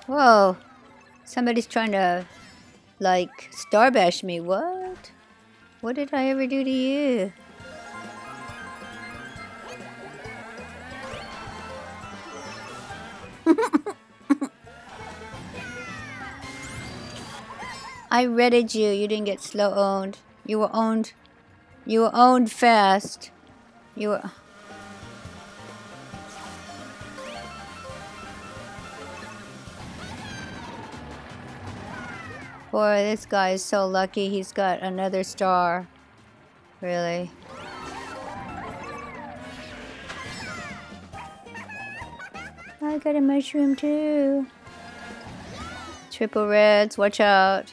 Whoa. Somebody's trying to, like, star bash me. What? What did I ever do to you? I redded you. You didn't get slow owned. You were owned. You were owned fast. You were... Boy, this guy is so lucky he's got another star. Really. I got a mushroom too. Triple reds, watch out.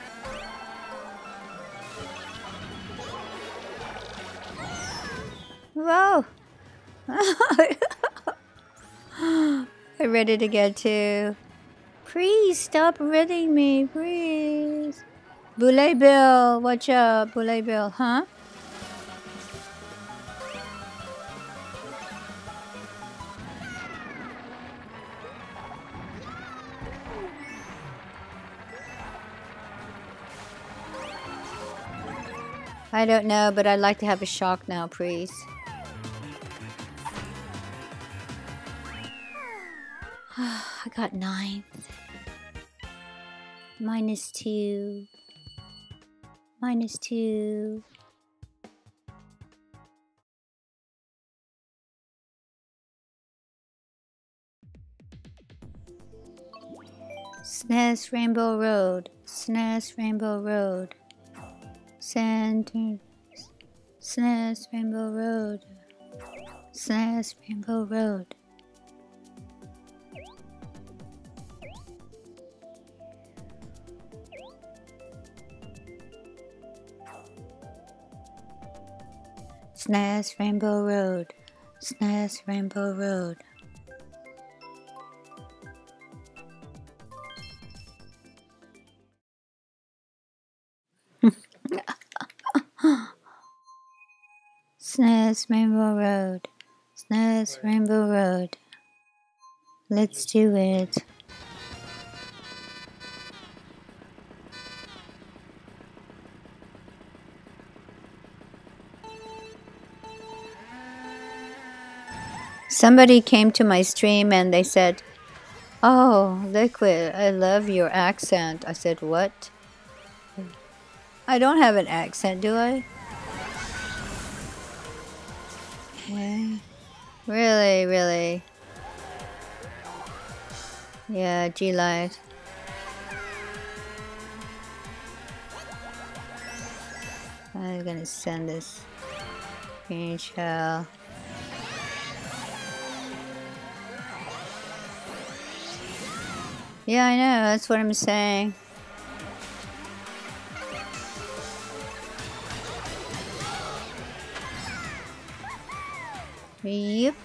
Whoa! I read it again too. Please stop reading me, please. Boule Bill, watch out, Boule Bill, huh? I don't know, but I'd like to have a shock now, please. I got 9th. -2. -2. SNES Rainbow Road. SNES Rainbow Road. Center. SNES Rainbow Road. SNES Rainbow Road. SNES Rainbow Road. SNES Rainbow Road. SNES Rainbow Road. SNES Rainbow Road. Let's do it. Somebody came to my stream and they said, "Oh, Liquid, I love your accent." I said, "What? I don't have an accent, do I?" Okay. Really, really. Yeah, G-Light. I'm gonna send this green shell. Yeah, I know, that's what I'm saying. Yep.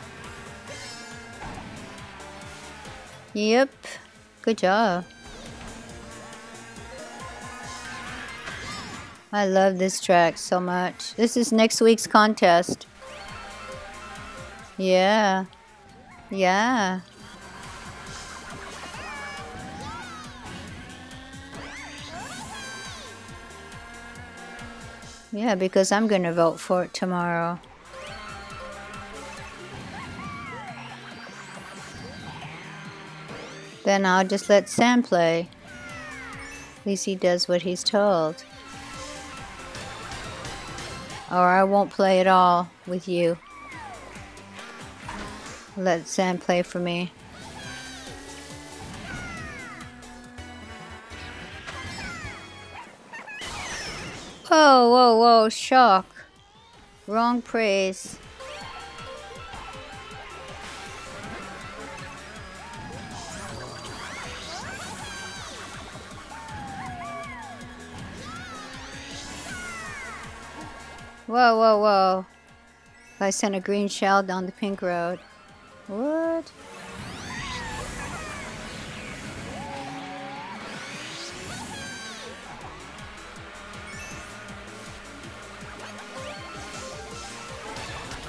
Yep. Good job. I love this track so much. This is next week's contest. Yeah. Yeah. Yeah, because I'm gonna vote for it tomorrow. Then I'll just let Sam play. At least he does what he's told. Or I won't play at all with you. Let Sam play for me. Whoa, whoa, whoa, shock. Wrong praise. Whoa, whoa, whoa. I sent a green shell down the pink road. What?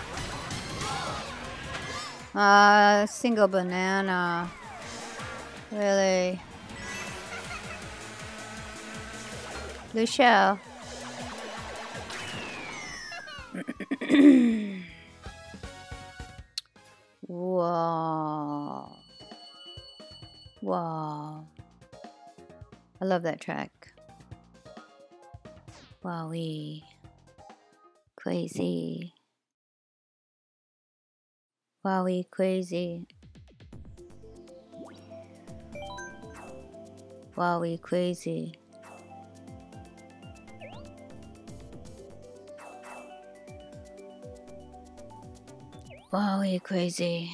Single banana. Really? Lucio. Whoa. Wow. I love that track. Wowee. Crazy. Wowee, crazy. Wowee, crazy. Wowee, crazy.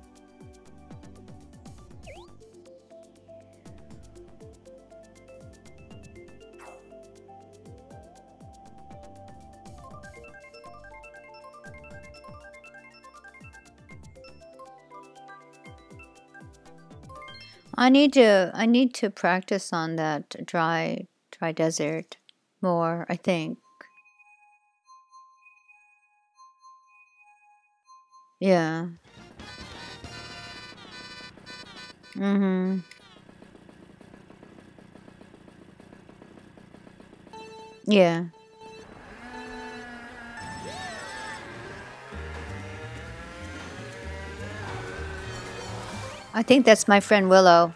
I need to practice on that dry desert more, I think. Yeah. Mhm. Yeah. I think that's my friend Willow.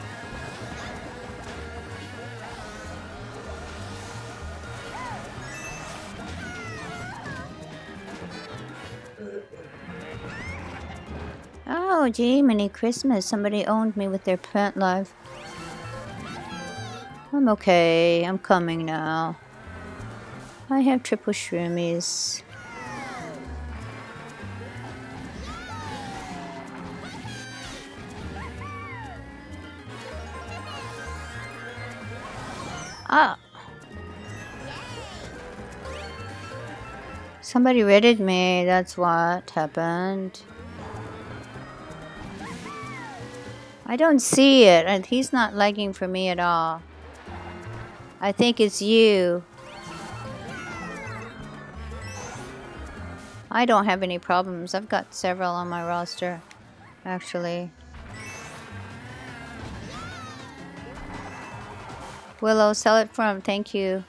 Oh, gee, mini Christmas. Somebody owned me with their plant life. I'm okay. I'm coming now. I have triple shroomies. Ah. Somebody raided me. That's what happened. I don't see it, and he's not lagging for me at all. I think it's you. I don't have any problems. I've got several on my roster, actually. Willow, sell it for him. Thank you.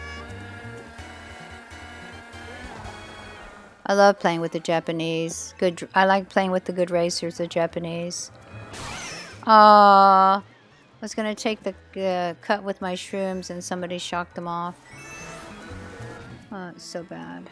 I love playing with the Japanese. I like playing with the good racers, the Japanese. I was gonna take the cut with my shrooms and somebody shocked them off. Oh, it's so bad.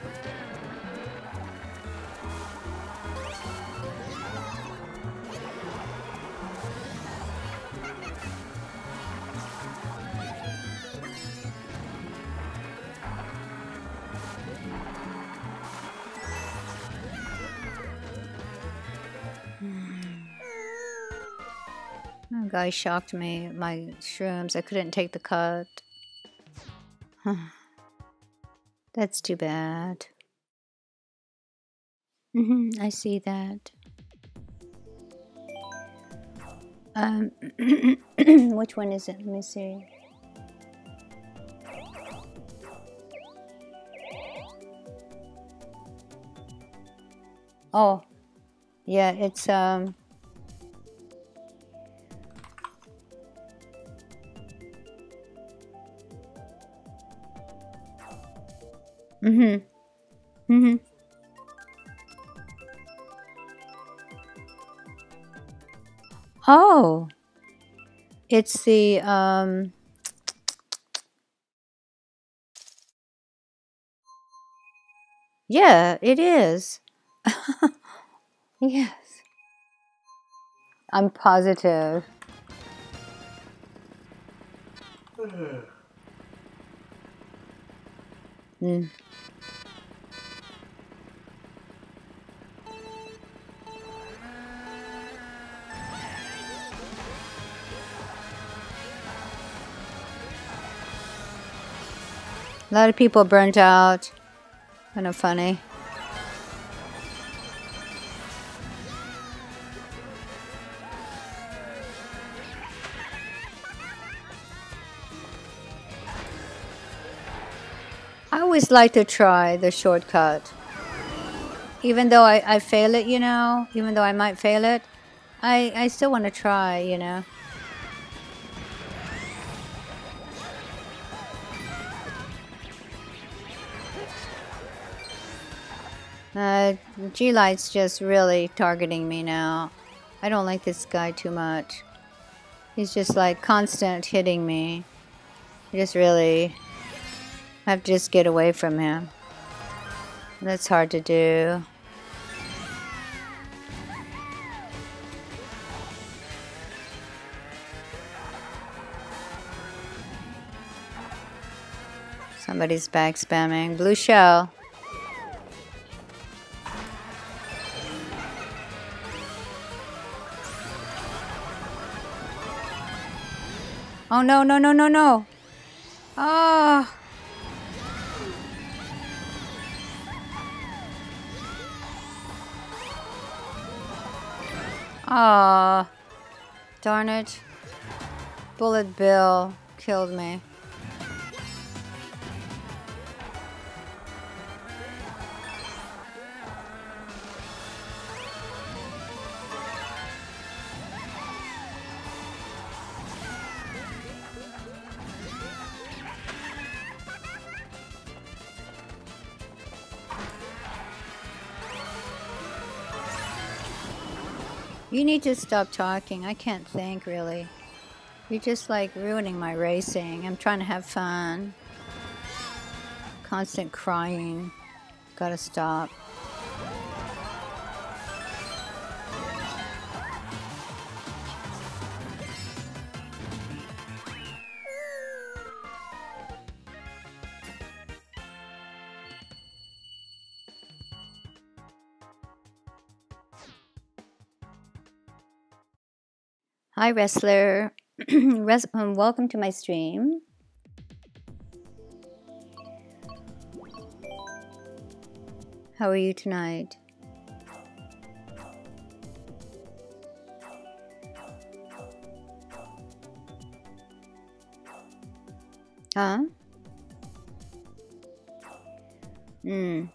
Oh, guy shocked me. My shrooms. I couldn't take the cut. That's too bad. I see that. Which one is it? Let me see. Oh, yeah, it's Oh, it's the yeah, it is. Yes. I'm positive. Mm. A lot of people burnt out. Kind of funny. I always like to try the shortcut. Even though I fail it, you know, even though I might fail it, I still want to try, you know. G-Light's just really targeting me now. I don't like this guy too much. He's just like constant hitting me. I just really have to just get away from him. That's hard to do. Somebody's back spamming. Blue shell. Oh no, no, no, no, no. Oh. Oh. Darn it. Bullet Bill killed me. You need to stop talking. I can't think, really. You're just like ruining my racing. I'm trying to have fun. Constant crying. Gotta stop. Hi, wrestler. Welcome to my stream. How are you tonight? Huh? Hmm.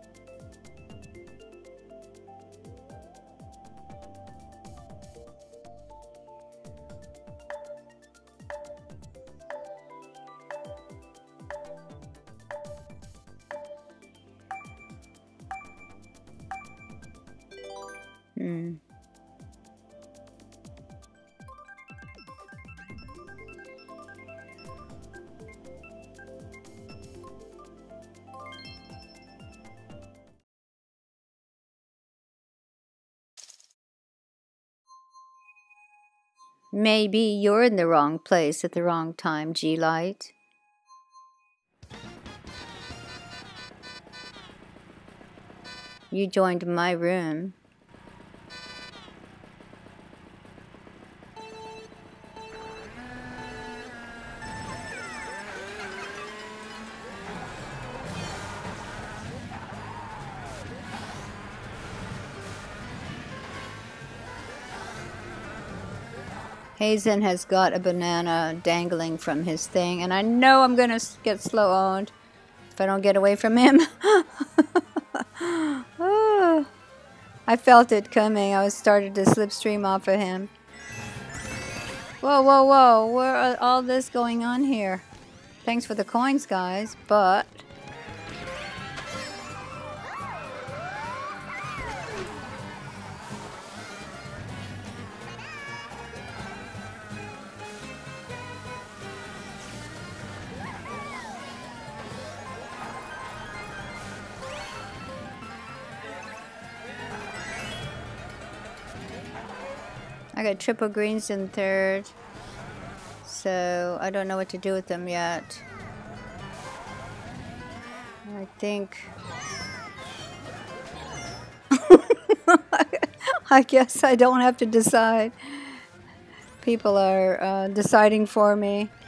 Maybe you're in the wrong place at the wrong time, G-Light. You joined my room. Hazen has got a banana dangling from his thing, and I know I'm gonna get slow owned if I don't get away from him. Oh, I felt it coming. I was started to slipstream off of him. Whoa, whoa, whoa! Where all this going on here? Thanks for the coins, guys, but I got triple greens in third, so I don't know what to do with them yet. I think I guess I don't have to decide. People are deciding for me.